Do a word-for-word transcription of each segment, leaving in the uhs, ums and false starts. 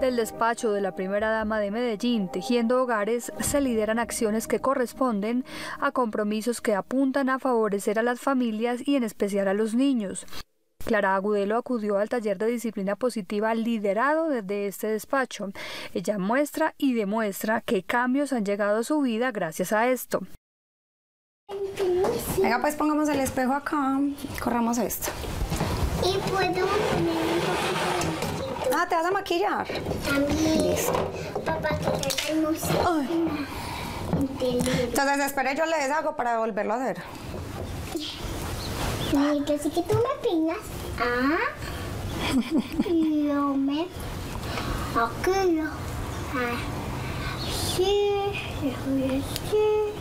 Del despacho de la primera dama de Medellín, Tejiendo Hogares, se lideran acciones que corresponden a compromisos que apuntan a favorecer a las familias y en especial a los niños. Clara Agudelo acudió al taller de disciplina positiva liderado desde este despacho. Ella muestra y demuestra qué cambios han llegado a su vida gracias a esto. Venga, pues pongamos el espejo acá y corramos esto. Y puedo poner un poquito de... Ah, ¿te vas a maquillar? También. Listo. Papá, que tenemos. Entonces, espere, yo le deshago para volverlo a hacer. Y yo sé que tú me peinas. Ah. Yo me. Aquí lo. Así. Así.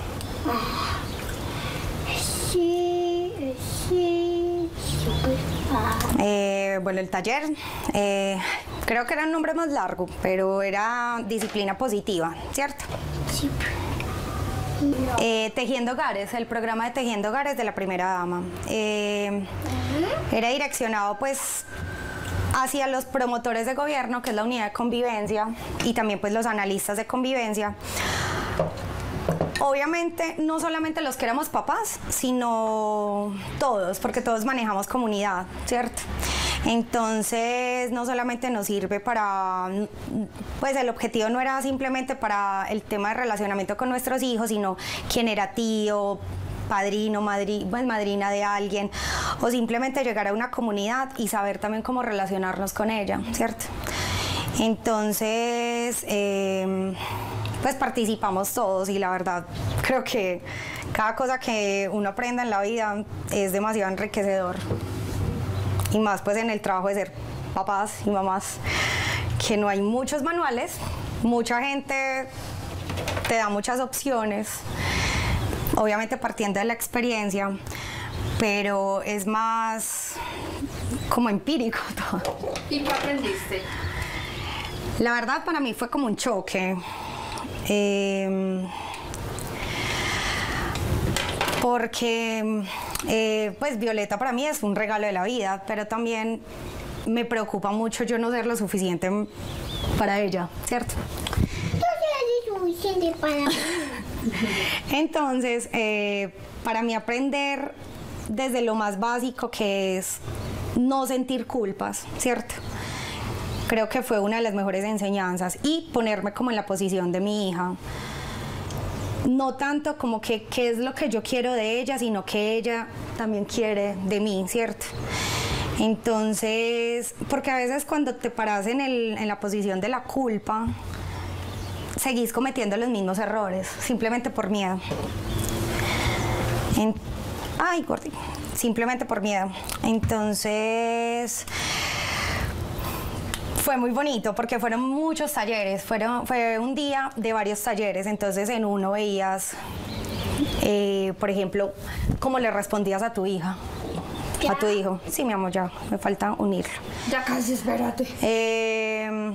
Así. Así. Súper fácil. Eh, bueno, el taller, eh, creo que era un nombre más largo, pero era disciplina positiva, ¿cierto? Sí. Eh, Tejiendo Hogares, el programa de Tejiendo Hogares de la primera dama. Eh, era direccionado pues hacia los promotores de gobierno, que es la unidad de convivencia, y también pues los analistas de convivencia. Obviamente no solamente los que éramos papás, sino todos, porque todos manejamos comunidad, ¿cierto? Entonces no solamente nos sirve para, pues el objetivo no era simplemente para el tema de relacionamiento con nuestros hijos, sino quién era tío, padrino, madri, pues, madrina de alguien, o simplemente llegar a una comunidad y saber también cómo relacionarnos con ella, ¿cierto? Entonces, eh, pues participamos todos y la verdad creo que cada cosa que uno aprenda en la vida es demasiado enriquecedor. Y más pues en el trabajo de ser papás y mamás, que no hay muchos manuales, mucha gente te da muchas opciones, obviamente partiendo de la experiencia, pero es más como empírico todo. ¿Y qué aprendiste? La verdad para mí fue como un choque, eh, porque eh, pues Violeta para mí es un regalo de la vida, pero también me preocupa mucho yo no ser lo suficiente para ella, ¿cierto? Tú eres suficiente para mí. Entonces, eh, para mí aprender desde lo más básico, que es no sentir culpas, ¿cierto? Creo que fue una de las mejores enseñanzas, y ponerme como en la posición de mi hija. No tanto como que qué es lo que yo quiero de ella, sino que ella también quiere de mí, ¿cierto? Entonces, porque a veces cuando te paras en, el, en la posición de la culpa, seguís cometiendo los mismos errores, simplemente por miedo. En, ay, Gordi, simplemente por miedo. Entonces, fue muy bonito porque fueron muchos talleres, fueron, fue un día de varios talleres, entonces en uno veías, eh, por ejemplo, cómo le respondías a tu hija, ¿Ya? a tu hijo. Sí, mi amor, ya, me falta unirlo. Ya casi, espérate. Eh,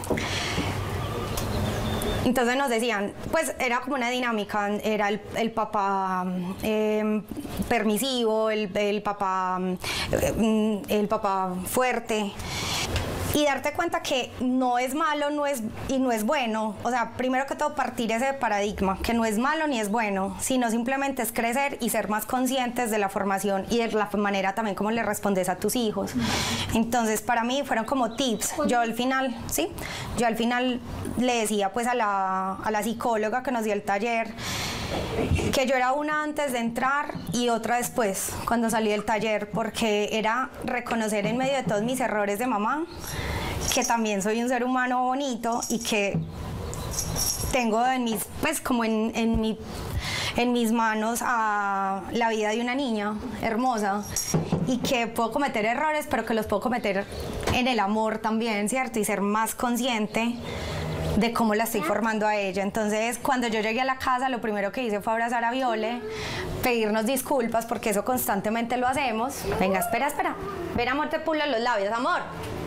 entonces nos decían, pues era como una dinámica, era el, el papá eh, permisivo, el, el papá, eh, el papá fuerte. Y darte cuenta que no es malo no es, y no es bueno. O sea, primero que todo partir ese paradigma, que no es malo ni es bueno, sino simplemente es crecer y ser más conscientes de la formación y de la manera también como le respondes a tus hijos. Entonces, para mí fueron como tips. Yo al final, ¿sí? Yo al final le decía pues a la, a la psicóloga que nos dio el taller, que yo era una antes de entrar y otra después, cuando salí del taller, porque era reconocer en medio de todos mis errores de mamá que también soy un ser humano bonito y que tengo en mis, pues como en, en, mi, en mis manos a la vida de una niña hermosa, y que puedo cometer errores, pero que los puedo cometer en el amor también, ¿cierto? Y ser más consciente de cómo la estoy formando a ella. Entonces, cuando yo llegué a la casa, lo primero que hice fue abrazar a Viole, pedirnos disculpas, porque eso constantemente lo hacemos. Venga, espera, espera. Ven, amor, te pulo los labios, amor.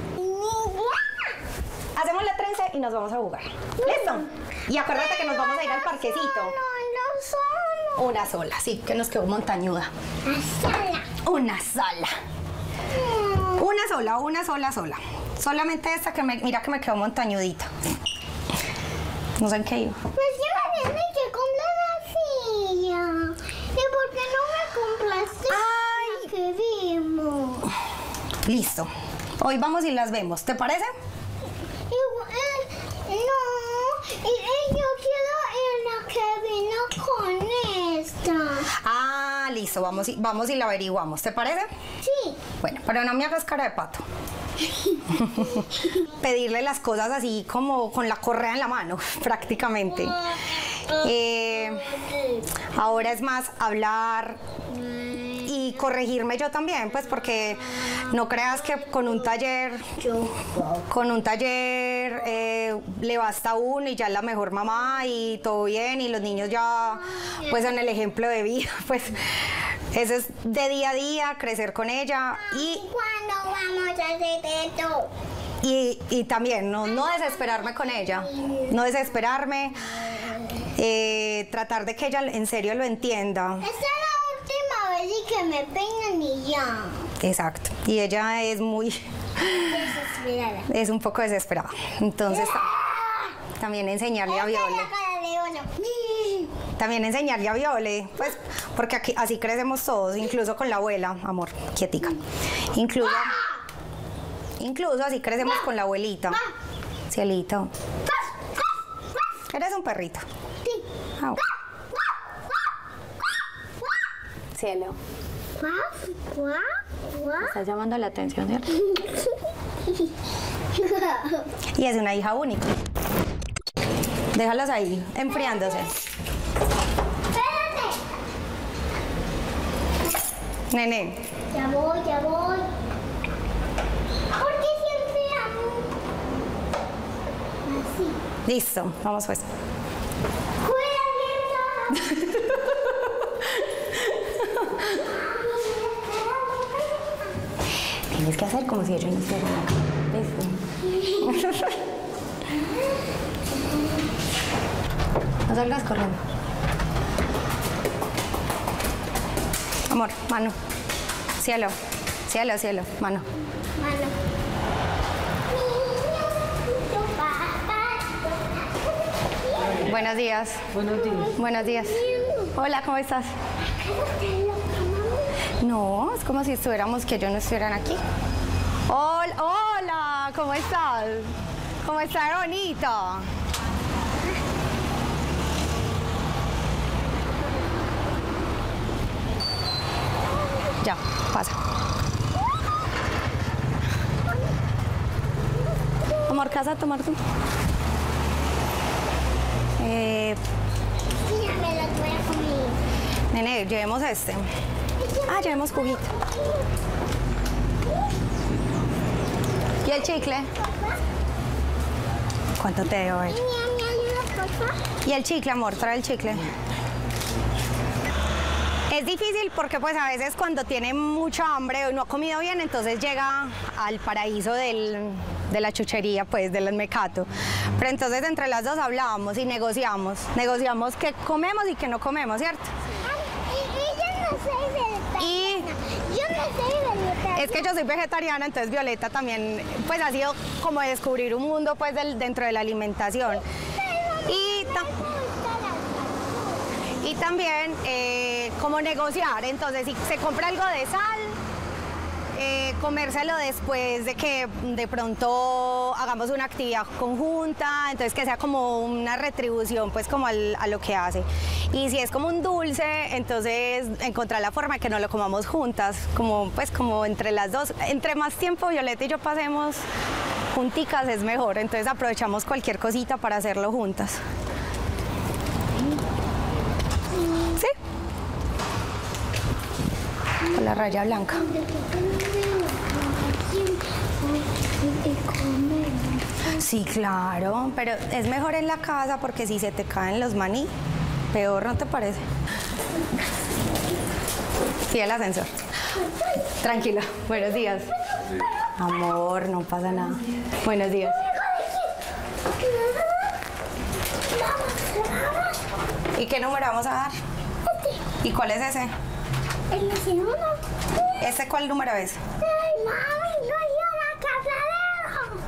Hacemos la trenza y nos vamos a jugar. ¿Listo? Y acuérdate que nos vamos a ir al parquecito. No, no solo. Una sola, sí, que nos quedó montañuda. Una sola. Una sola. Una sola, una sola, sola. Solamente esta que me, mira que me quedó montañudita. No sé en qué iba. Pues ya me tienes que comprar la silla. ¿Y por qué no me compraste Ay. la que vimos? Listo. Hoy vamos y las vemos, ¿te parece? Y, eh, no, y, y yo quiero ir la que vino con esta. Ah, listo, vamos y, vamos y la averiguamos, ¿te parece? Sí. Bueno, pero no me hagas cara de pato. Pedirle las cosas así como con la correa en la mano, prácticamente. Eh, ahora es más hablar y corregirme yo también, pues porque no creas que con un taller, con un taller eh, le basta uno y ya es la mejor mamá y todo bien y los niños ya pues son el ejemplo de vida, pues eso es de día a día, crecer con ella y ¿Cuándo vamos a hacer esto? Y, y también no, no desesperarme con ella, no desesperarme, eh, tratar de que ella en serio lo entienda. Esta es la última vez y que me peinan y ya. Exacto, y ella es muy, Desesperada. es un poco desesperada, entonces también enseñarle a Esta es Viole, la cara de oso. también enseñarle a Viole, pues porque aquí, así crecemos todos, incluso con la abuela, amor, quietica, incluso... Incluso así crecemos con la abuelita. Cielito. Eres un perrito. Sí. Au. Cielo. Guau, guau, guau. Estás llamando la atención, ¿cierto? Y es una hija única. Déjalas ahí, enfriándose. Espérate. Nene. Ya voy, ya voy. ¿Por qué siempre amo? Así. Listo, vamos pues. Cuídate. Tienes que hacer como si ellos no estuvieran acá. Listo. No salgas corriendo. Amor, mano. Cielo. Cielo, cielo. Mano. Mano. Buenos días. Buenos días. Buenos días. Hola, ¿cómo estás? No, es como si estuviéramos, que yo no estuvieran aquí. Hola, hola, ¿cómo estás? ¿Cómo estás, bonito? Ya, pasa. Amor, ¿qué vas a tomar tú? Eh, Sí, ya me lo voy a comer. nene, llevemos este. Ah, llevemos juguito. ¿Y el chicle? ¿Cuánto te debo ver? Mía, ¿me ayudas, por favor? ¿Y el chicle, amor? Trae el chicle. Es difícil porque pues a veces cuando tiene mucha hambre o no ha comido bien, entonces llega al paraíso del, de la chuchería, pues del mecato. Pero entonces entre las dos hablábamos y negociamos. Negociamos qué comemos y qué no comemos, ¿cierto? Y, y yo no soy vegetariana. Y Yo no soy vegetariana. es que yo soy vegetariana, entonces Violeta también pues ha sido como descubrir un mundo pues del, dentro de la alimentación. Y, ta- y también eh, como negociar, entonces si se compra algo de sal, eh, comérselo después de que de pronto hagamos una actividad conjunta, entonces que sea como una retribución pues como al- a lo que hace. Y si es como un dulce, entonces encontrar la forma de que no lo comamos juntas, como pues como entre las dos, entre más tiempo Violeta y yo pasemos junticas es mejor, entonces aprovechamos cualquier cosita para hacerlo juntas. ¿Sí? Con la raya blanca. Sí, claro, pero es mejor en la casa porque si se te caen los maní, peor, ¿no te parece? Sí, el ascensor. Tranquila, buenos días. Amor, no pasa nada. Buenos días. ¿Y qué número vamos a dar? ¿Y cuál es ese? El segundo. ¿Ese cuál número es? Ay, mami, no, yo la casa de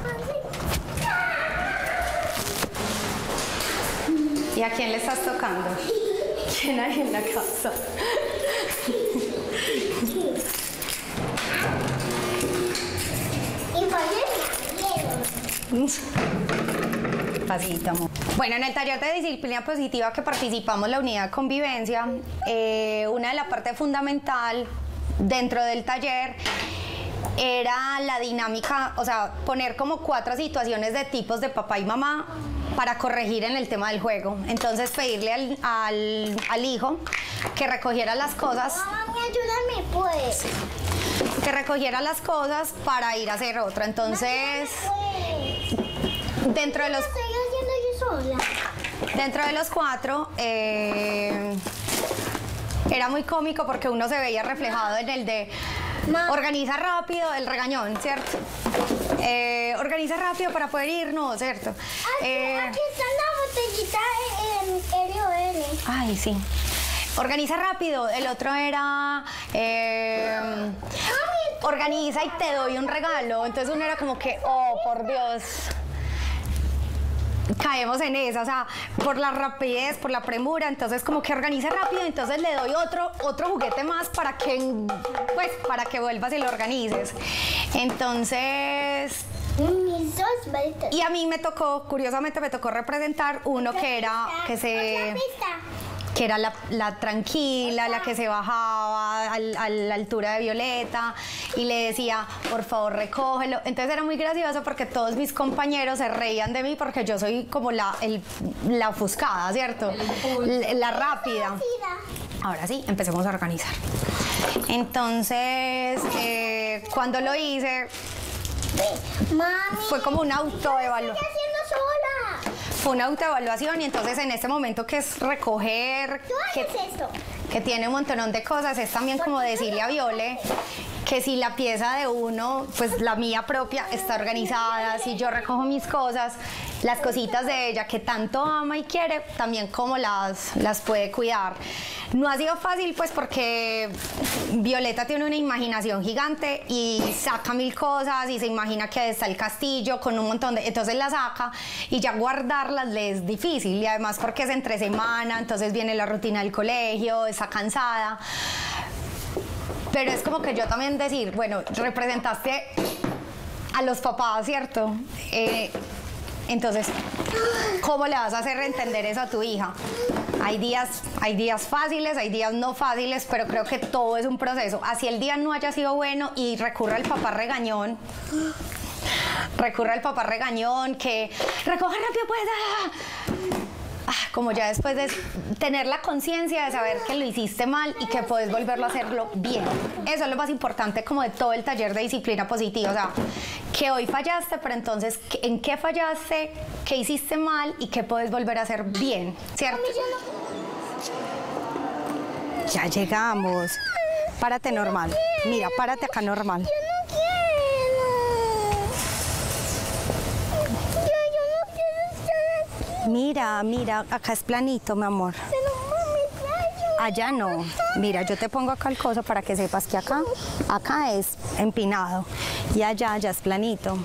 ¿Y a quién le estás tocando? ¿Quién hay en la casa? Pasito, amor. Bueno, en el taller de disciplina positiva que participamos la unidad de convivencia, eh, una de las partes fundamental dentro del taller era la dinámica, o sea, poner como cuatro situaciones de tipos de papá y mamá para corregir en el tema del juego. Entonces pedirle al, al, al hijo que recogiera las cosas. Mami, ayúdame pues. Que recogiera las cosas para ir a hacer otra. Entonces, Pues. dentro de los... Estoy haciendo yo sola. Dentro de los cuatro, eh, era muy cómico porque uno se veía reflejado en el de Ma. organiza rápido, el regañón, ¿cierto? Eh, organiza rápido para poder irnos, ¿cierto? Aquí, Eh, aquí está la botellita en L O L. ay, sí. Organiza rápido. El otro era... eh, organiza y te doy un regalo. Entonces uno era como que, oh, por Dios... Caemos en esa, o sea, por la rapidez, por la premura, entonces como que organiza rápido, entonces le doy otro, otro juguete más para que, pues, para que vuelvas y lo organices. Entonces, Mis dos varitas. y a mí me tocó, curiosamente me tocó representar uno que era, que se... Otra pista. que era la, la tranquila, la que se bajaba al- a la altura de Violeta y le decía, por favor, recógelo. Entonces era muy gracioso porque todos mis compañeros se reían de mí porque yo soy como la, el- la ofuscada, ¿cierto? La, la rápida. Ahora sí, empecemos a organizar. Entonces, eh, cuando lo hice, Mami. fue como una autoevaluación. ¿Qué estoy haciendo sola? Fue una autoevaluación y entonces en este momento que es recoger, Tú que, haces esto. que tiene un montón de cosas, es también como decirle a Viole que si la pieza de uno, pues la mía propia está organizada, si yo recojo mis cosas, las cositas de ella que tanto ama y quiere, también como las, las puede cuidar. No ha sido fácil pues porque Violeta tiene una imaginación gigante y saca mil cosas y se imagina que está el castillo con un montón de... Entonces la saca y ya guardarlas le es difícil y además porque es entre semana, entonces viene la rutina del colegio, está cansada. Pero es como que yo también decir, bueno, representaste a los papás, ¿cierto? Eh, entonces, ¿cómo le vas a hacer entender eso a tu hija? Hay días, hay días fáciles, hay días no fáciles, pero creo que todo es un proceso. Así el día no haya sido bueno y recurre al papá regañón, recurre al papá regañón que recoge rápido, pues, ah. Ah, como ya después de tener la conciencia de saber que lo hiciste mal y que puedes volverlo a hacerlo bien. Eso es lo más importante como de todo el taller de disciplina positiva. O sea, que hoy fallaste, pero entonces, ¿en qué fallaste? ¿Qué hiciste mal? ¿Y qué puedes volver a hacer bien? ¿Cierto? Ya llegamos. Párate normal. Mira, párate acá normal. Yo no quiero. Yo, yo no quiero estar aquí. Mira, mira, acá es planito, mi amor. Pero mami, playo. Allá no. Mira, yo te pongo acá el coso para que sepas que acá, acá es empinado y allá ya es planito.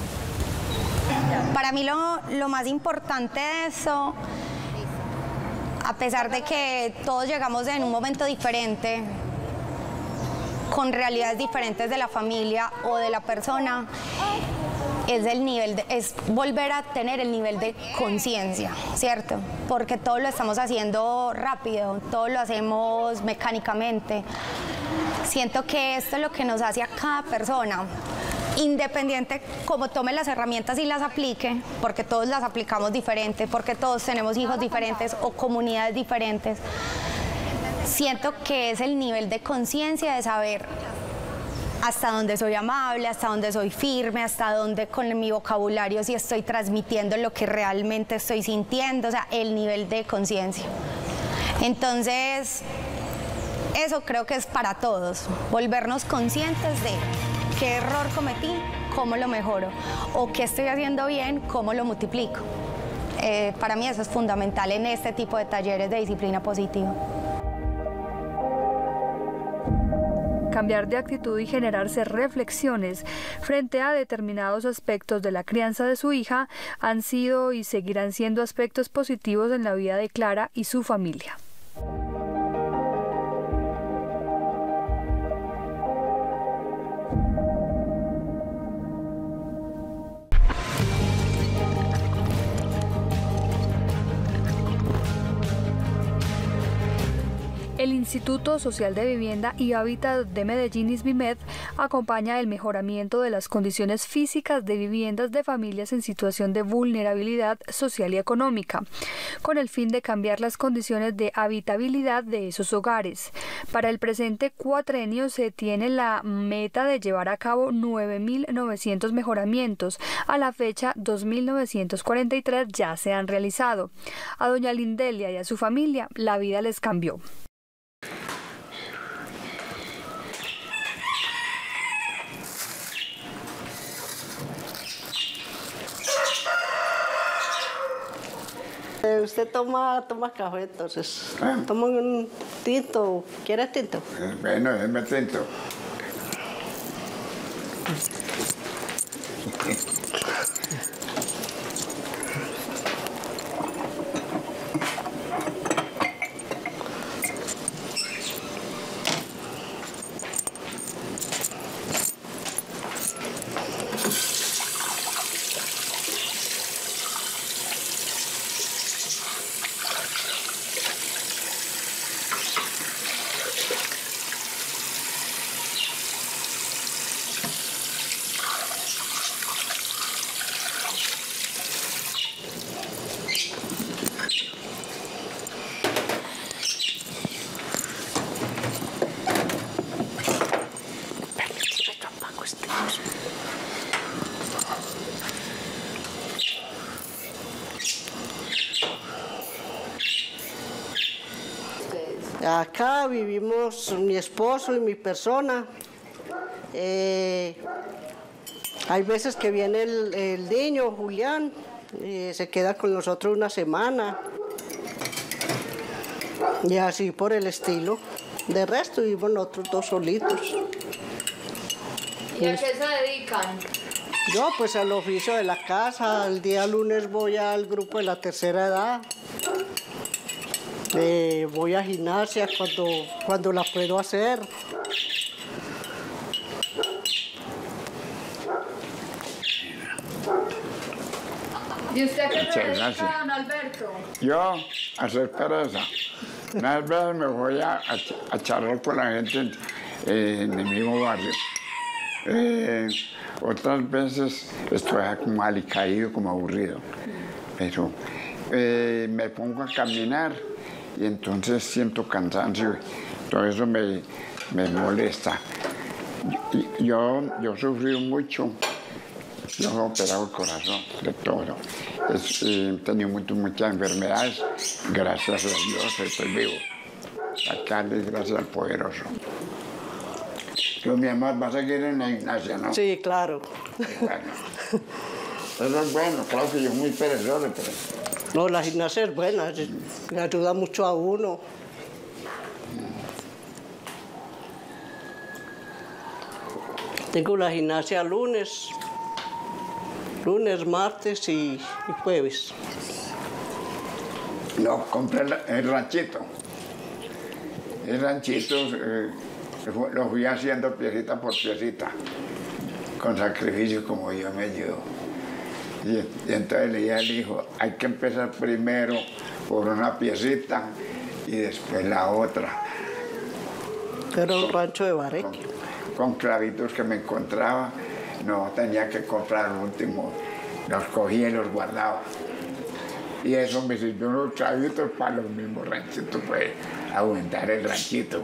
Para mí lo, lo más importante de eso, a pesar de que todos llegamos en un momento diferente, con realidades diferentes de la familia o de la persona, es el nivel de, es volver a tener el nivel de conciencia, ¿cierto? Porque todo lo estamos haciendo rápido, todo lo hacemos mecánicamente. Siento que esto es lo que nos hace a cada persona, independiente como tome las herramientas y las aplique, porque todos las aplicamos diferente, porque todos tenemos hijos diferentes o comunidades diferentes. Siento que es el nivel de conciencia de saber hasta dónde soy amable, hasta dónde soy firme, hasta dónde con mi vocabulario sí estoy transmitiendo lo que realmente estoy sintiendo, o sea, el nivel de conciencia. Entonces, eso creo que es para todos, volvernos conscientes de qué error cometí, cómo lo mejoro, o qué estoy haciendo bien, cómo lo multiplico. Eh, para mí eso es fundamental en este tipo de talleres de disciplina positiva. cambiar de actitud y generarse reflexiones frente a determinados aspectos de la crianza de su hija han sido y seguirán siendo aspectos positivos en la vida de Clara y su familia. El Instituto Social de Vivienda y Hábitat de Medellín, ISVIMED, acompaña el mejoramiento de las condiciones físicas de viviendas de familias en situación de vulnerabilidad social y económica, con el fin de cambiar las condiciones de habitabilidad de esos hogares. Para el presente cuatrenio se tiene la meta de llevar a cabo nueve mil novecientos mejoramientos. A la fecha, dos mil novecientos cuarenta y tres ya se han realizado. A doña Lindelia y a su familia la vida les cambió. Usted toma, toma café, entonces. ¿Ah? Toma un tinto. ¿Quiere tinto? Bueno, déjeme tinto. Acá vivimos mi esposo y mi persona. Eh, hay veces que viene el, el niño, Julián, eh, se queda con nosotros una semana. Y así por el estilo. De resto vivimos nosotros dos solitos. ¿Y a qué se dedican? Yo pues al oficio de la casa. El día lunes voy al grupo de la tercera edad. Eh, voy a gimnasia cuando, cuando la puedo hacer. ¿Y usted a qué Muchas se dedica, gracias. don Alberto? Yo, a hacer pereza. Unas veces me voy a, a, a charlar con la gente eh, en el mismo barrio. Eh, otras veces estoy como alicaído, como aburrido. Pero eh, me pongo a caminar y entonces siento cansancio. Todo eso me, me molesta. Yo, yo, yo he sufrido mucho. Yo he operado el corazón, de todo. Es, eh, he tenido mucho, muchas enfermedades. Gracias a Dios estoy vivo. Acá le gracias al poderoso. Pero mi amor va a seguir en la gimnasia, ¿no? Sí, claro. Bueno. Eso es bueno, claro que yo soy muy perezoso, pero... No, la gimnasia es buena, le ayuda mucho a uno. Tengo la gimnasia lunes, lunes, martes y, y jueves. No, compré el, el ranchito. El ranchito eh, lo fui haciendo piecita por piecita, con sacrificio como yo me ayudo. Y, y entonces le dije al hijo, hay que empezar primero por una piecita y después la otra. Era un rancho de Bareque. Con, con clavitos que me encontraba, no tenía que comprar el último, los cogía y los guardaba. Y eso me sirvió unos clavitos para los mismos ranchitos, pues aumentar el ranchito.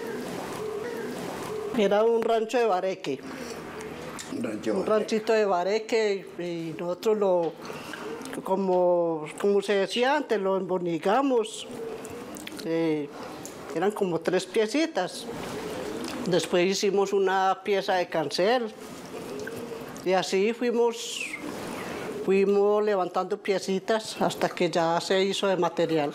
Era un rancho de Bareque. Un, rancho un ranchito de Bareque y nosotros lo, como, como se decía antes, lo embonigamos. Eh, eran como tres piecitas. Después hicimos una pieza de cancel y así fuimos, fuimos levantando piecitas hasta que ya se hizo de material.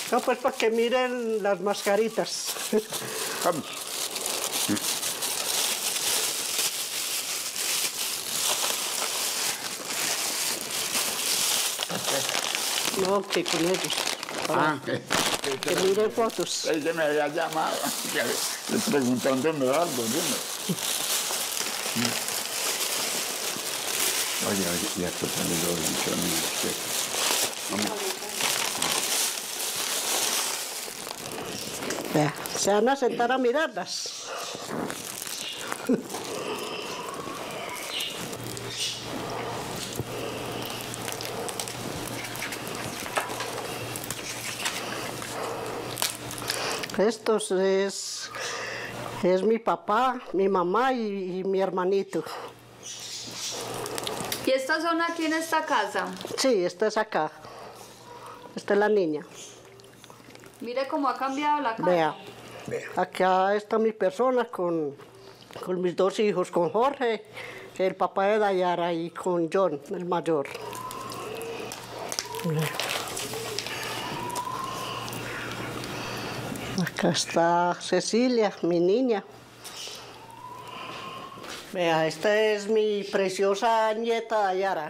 No, pues para que miren las mascaritas. Vamos. No, que con ellos. Ah, que, Que, que miren fotos. es que me había llamado, que le preguntándome algo, dime. Oye, oye, ya estoy poniendo el Vamos. Vea, se van a sentar a mirarlas. Estos es, es mi papá, mi mamá y, y mi hermanito. ¿Y esta zona aquí en esta casa? Sí, esta es acá. Esta es la niña. Mire cómo ha cambiado la casa. Vea, acá está mi persona con, con mis dos hijos, con Jorge, el papá de Dayara, y con John, el mayor. Acá está Cecilia, mi niña. Vea, esta es mi preciosa nieta Dayara.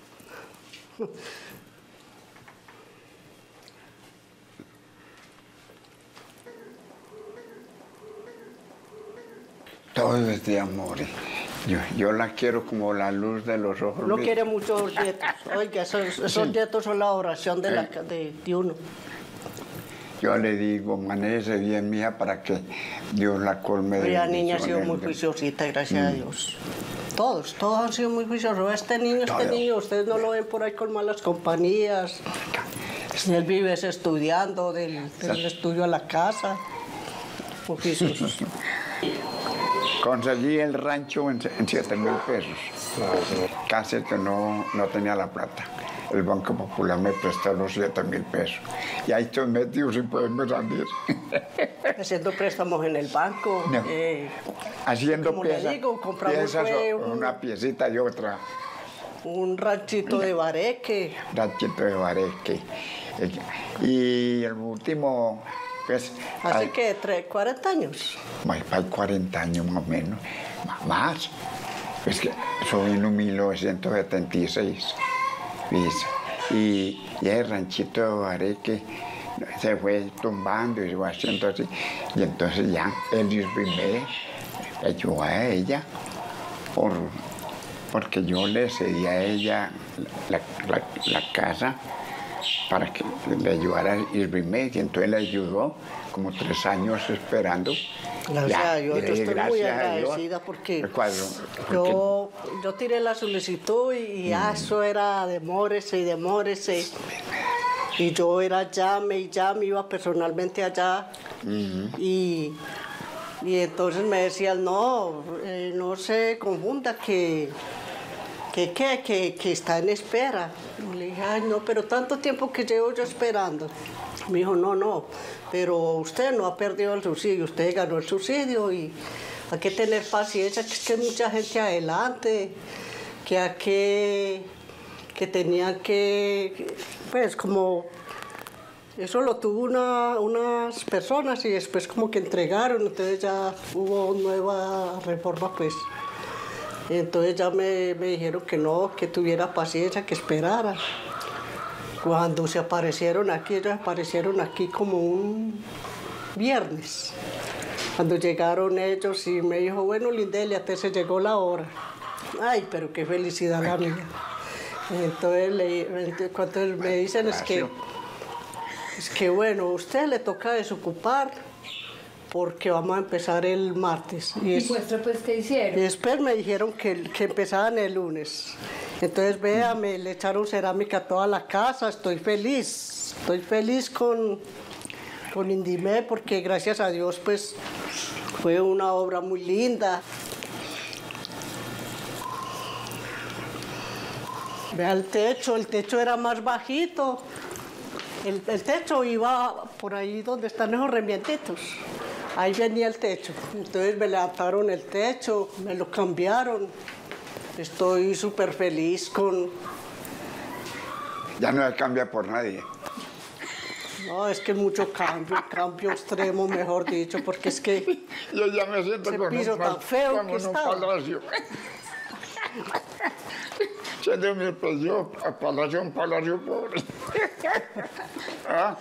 Todo es de amor. Yo, yo la quiero como la luz de los ojos. Uno míos. quiere mucho los nietos. Oiga, esos, esos nietos son la oración de, la, de, de uno. Yo le digo, manéjese bien, mía, para que Dios la colme de La niña ha sido bendiciones. muy juiciosita, gracias a Dios. Todos, todos han sido muy juiciosos. Este niño, este Todo. niño, ustedes no lo ven por ahí con malas compañías. Él vive es estudiando, del, del estudio a la casa. Muy juiciosos. Conseguí el rancho en, en siete mil pesos. Casi que no, no tenía la plata. El Banco Popular me prestó los siete mil pesos. Y ahí estoy metido sin poderme salir. Haciendo préstamos en el banco. No. eh, Haciendo como le piezas, digo, compramos piezas, fue o- un- una piecita y otra. un ranchito de bareque. Ranchito de Bareque. Y el último, pues... Así ay, que tre- cuarenta años. Hay hay cuarenta años más o menos, m- más. Es que soy en mil novecientos setenta y seis. ¿Viste? Y, y el ranchito de Bareque se fue tumbando y se fue haciendo así. Y entonces ya el Isbimé ayudó a ella, por, porque yo le cedí a ella la, la- la casa para que le ayudara a Isbimé, y entonces le ayudó como tres años esperando. Gracias Ya, a Dios, yo eh, estoy muy gracias a Dios. agradecida porque El cuadro, porque- yo, yo tiré la solicitud y ya eso era demórese y demórese. Y yo era llame y llame, iba personalmente allá. y, y entonces me decían, no, eh, no se confunda que, que, que, que, que está en espera. Y le dije, ay, no, pero tanto tiempo que llevo yo esperando. Me dijo, no, no, pero usted no ha perdido el subsidio, usted ganó el subsidio y hay que tener paciencia, que es que hay mucha gente adelante, que hay que, que tenían que, pues como, eso lo tuvo una, unas personas y después como que entregaron, entonces ya hubo nueva reforma, pues. Entonces ya me, me dijeron que no, que tuviera paciencia, que esperara. Cuando se aparecieron aquí, ellos aparecieron aquí como un viernes. Cuando llegaron ellos y me dijo, bueno, Lindelia, te se llegó la hora. Ay, pero qué felicidad la mía. Entonces, le, cuando me dicen es que, es que, bueno, usted le toca desocupar porque vamos a empezar el martes. Y, ¿Y es- muestra pues qué y hicieron? después me dijeron que, que empezaban el lunes. Entonces, vea, me le echaron cerámica a toda la casa, estoy feliz. Estoy feliz con, con Indimé porque gracias a Dios, pues, fue una obra muy linda. Vea el techo, el techo era más bajito. El, el techo iba por ahí donde están esos remienditos. Ahí venía el techo. Entonces me levantaron el techo, me lo cambiaron. Estoy súper feliz con... Ya no se cambia por nadie. No, es que mucho cambio, cambio extremo, mejor dicho, porque es que... Yo ya me siento ese con piso un, tan feo como que en un estaba. palacio. Se de mi palacio, a palacio, un palacio pobre. ¿Ah?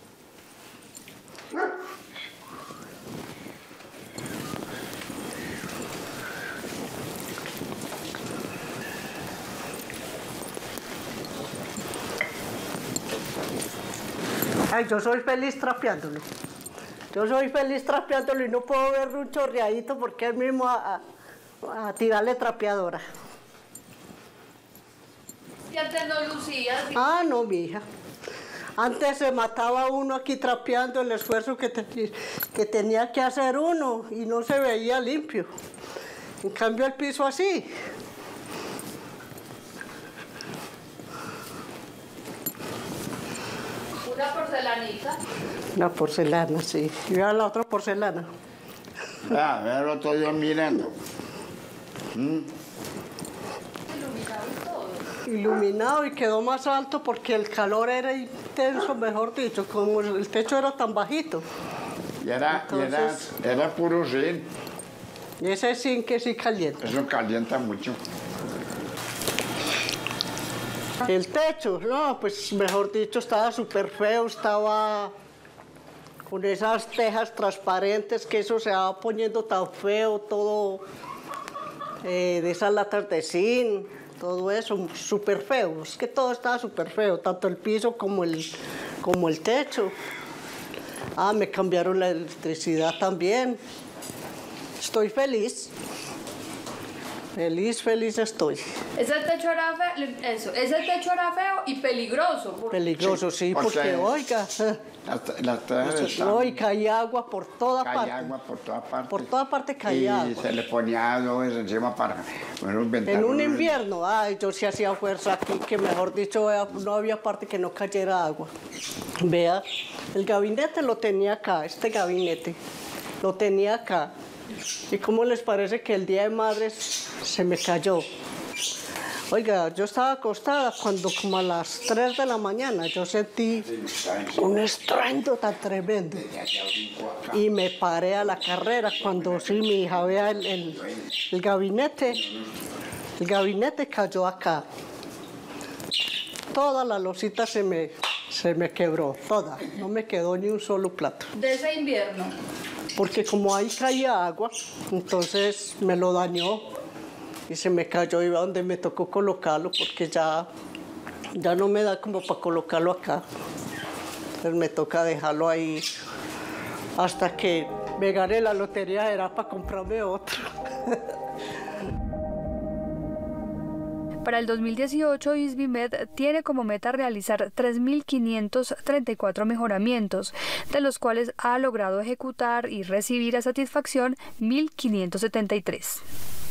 Ay, yo soy feliz trapeándolo. Yo soy feliz trapeándolo y no puedo ver un chorreadito porque es mismo a, a, a tirarle trapeadora. ¿Y antes no lucía? Ah, no, mija. Antes se mataba uno aquí trapeando el esfuerzo que, te, que tenía que hacer uno y no se veía limpio. En cambio el piso así. Una porcelanita. La porcelana, sí. Y vea la otra porcelana. Ah, ver, lo estoy yo mirando. ¿Mm? Iluminado y quedó más alto porque el calor era intenso, mejor dicho, como el techo era tan bajito. Y era, Entonces, y era, era puro zinc. Y ese zinc que sí calienta. Eso calienta mucho. El techo, no, pues mejor dicho, estaba súper feo, estaba con esas tejas transparentes que eso se va poniendo tan feo, todo eh, de esas latas de zinc, todo eso, súper feo. Es que todo estaba súper feo, tanto el piso como el, como el techo. Ah, me cambiaron la electricidad también. Estoy feliz. Feliz, feliz estoy. Ese techo era feo, eso, ese techo era feo y peligroso. Porque... Peligroso, sí, porque porque, oiga, Las, las tejas eso, están- no, y caía agua por toda caía parte. agua por toda parte. Por toda parte caía Y agua. se le ponía algo encima para bueno, un En ventanón. un invierno, ay, yo sí hacía fuerza aquí, que mejor dicho, vea, no había parte que no cayera agua. Vea, el gabinete lo tenía acá, este gabinete, lo tenía acá. ¿Y cómo les parece que el Día de Madres se me cayó? Oiga, yo estaba acostada cuando como a las tres de la mañana yo sentí un estruendo tan tremendo. Y me paré a la carrera cuando sí, mi hija vea el, el, el gabinete. El gabinete cayó acá. Toda la losita se me, se me quebró, toda. No me quedó ni un solo plato. de ese invierno. Porque como ahí caía agua, entonces me lo dañó y se me cayó y a donde me tocó colocarlo porque ya, ya no me da como para colocarlo acá. Entonces me toca dejarlo ahí hasta que me gane la lotería, era para comprarme otro. Para el dos mil dieciocho, ISBIMED tiene como meta realizar tres mil quinientos treinta y cuatro mejoramientos, de los cuales ha logrado ejecutar y recibir a satisfacción mil quinientos setenta y tres.